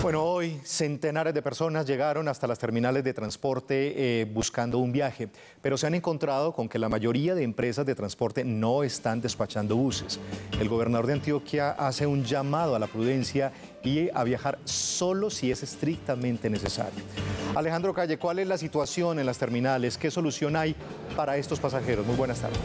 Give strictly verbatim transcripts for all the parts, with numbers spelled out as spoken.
Bueno, hoy centenares de personas llegaron hasta las terminales de transporte eh, buscando un viaje, pero se han encontrado con que la mayoría de empresas de transporte no están despachando buses. El gobernador de Antioquia hace un llamado a la prudencia y a viajar solo si es estrictamente necesario. Alejandro Calle, ¿cuál es la situación en las terminales? ¿Qué solución hay para estos pasajeros? Muy buenas tardes.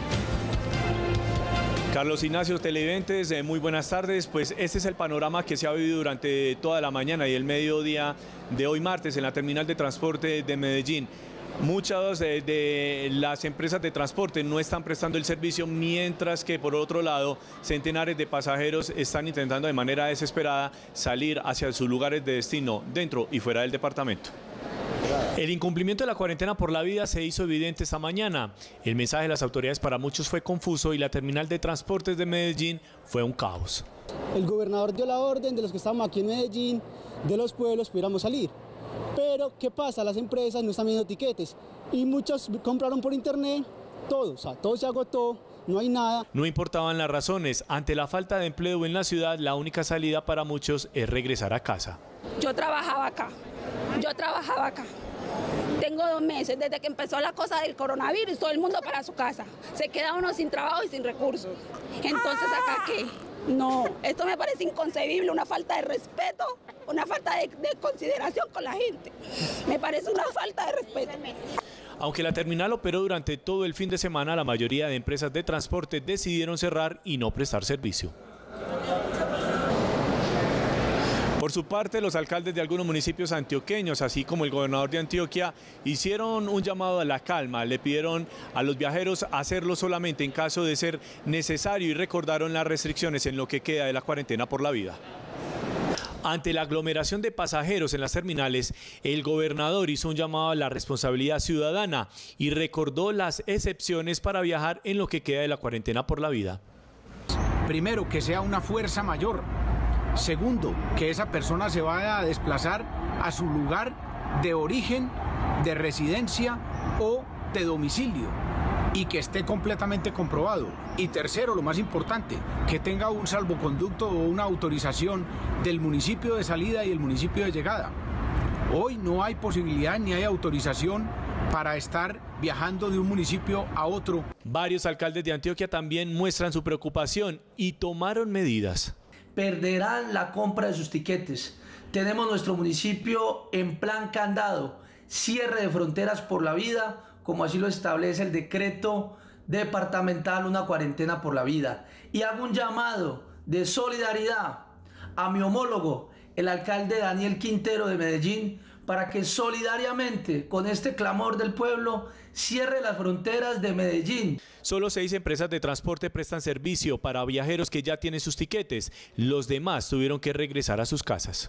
Carlos Ignacio, televidentes, eh, muy buenas tardes. Pues este es el panorama que se ha vivido durante toda la mañana y el mediodía de hoy martes en la terminal de transporte de Medellín. Muchas de, de las empresas de transporte no están prestando el servicio, mientras que por otro lado centenares de pasajeros están intentando de manera desesperada salir hacia sus lugares de destino dentro y fuera del departamento. El incumplimiento de la cuarentena por la vida se hizo evidente esta mañana. El mensaje de las autoridades para muchos fue confuso y la terminal de transportes de Medellín fue un caos. El gobernador dio la orden de los que estábamos aquí en Medellín, de los pueblos, pudiéramos salir. Pero, ¿qué pasa? Las empresas no están viendo tiquetes y muchos compraron por internet todo, o sea, todo se agotó, no hay nada. No importaban las razones, ante la falta de empleo en la ciudad, la única salida para muchos es regresar a casa. Yo trabajaba acá, yo trabajaba acá. Tengo dos meses desde que empezó la cosa del coronavirus, todo el mundo para su casa. Se queda uno sin trabajo y sin recursos. Entonces, ¿acá qué? No, esto me parece inconcebible, una falta de respeto, una falta de, de consideración con la gente. Me parece una falta de respeto. Aunque la terminal operó durante todo el fin de semana, la mayoría de empresas de transporte decidieron cerrar y no prestar servicio. Por su parte, los alcaldes de algunos municipios antioqueños, así como el gobernador de Antioquia, hicieron un llamado a la calma. Le pidieron a los viajeros hacerlo solamente en caso de ser necesario y recordaron las restricciones en lo que queda de la cuarentena por la vida. Ante la aglomeración de pasajeros en las terminales, el gobernador hizo un llamado a la responsabilidad ciudadana y recordó las excepciones para viajar en lo que queda de la cuarentena por la vida. Primero, que sea una fuerza mayor. Segundo, que esa persona se vaya a desplazar a su lugar de origen, de residencia o de domicilio y que esté completamente comprobado. Y tercero, lo más importante, que tenga un salvoconducto o una autorización del municipio de salida y el municipio de llegada. Hoy no hay posibilidad ni hay autorización para estar viajando de un municipio a otro. Varios alcaldes de Antioquia también muestran su preocupación y tomaron medidas. Perderán la compra de sus tiquetes. Tenemos nuestro municipio en plan candado, cierre de fronteras por la vida, como así lo establece el decreto departamental, una cuarentena por la vida. Y hago un llamado de solidaridad a mi homólogo, el alcalde Daniel Quintero de Medellín, para que solidariamente con este clamor del pueblo cierre las fronteras de Medellín. Solo seis empresas de transporte prestan servicio para viajeros que ya tienen sus tiquetes. Los demás tuvieron que regresar a sus casas.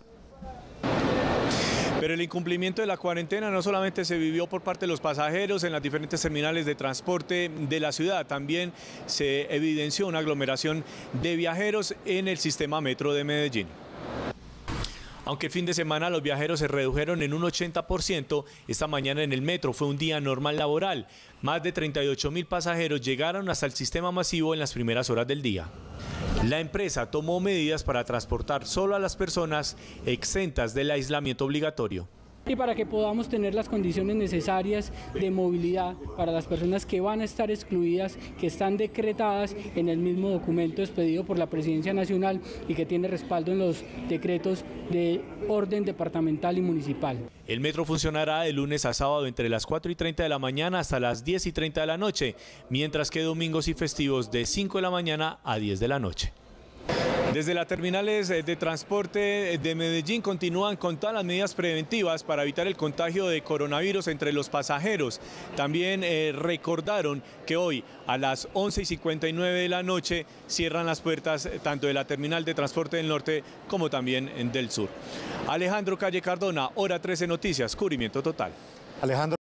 Pero el incumplimiento de la cuarentena no solamente se vivió por parte de los pasajeros en las diferentes terminales de transporte de la ciudad, también se evidenció una aglomeración de viajeros en el sistema metro de Medellín. Aunque el fin de semana los viajeros se redujeron en un ochenta por ciento, esta mañana en el metro fue un día normal laboral. Más de treinta y ocho mil pasajeros llegaron hasta el sistema masivo en las primeras horas del día. La empresa tomó medidas para transportar solo a las personas exentas del aislamiento obligatorio. Y para que podamos tener las condiciones necesarias de movilidad para las personas que van a estar excluidas, que están decretadas en el mismo documento expedido por la Presidencia Nacional y que tiene respaldo en los decretos de orden departamental y municipal. El metro funcionará de lunes a sábado entre las cuatro y treinta de la mañana hasta las diez y treinta de la noche, mientras que domingos y festivos de cinco de la mañana a diez de la noche. Desde las terminales de transporte de Medellín continúan con todas las medidas preventivas para evitar el contagio de coronavirus entre los pasajeros. También eh, recordaron que hoy a las once y cincuenta y nueve de la noche cierran las puertas tanto de la terminal de transporte del norte como también del sur. Alejandro Calle Cardona, Hora trece Noticias, cubrimiento total. Alejandro.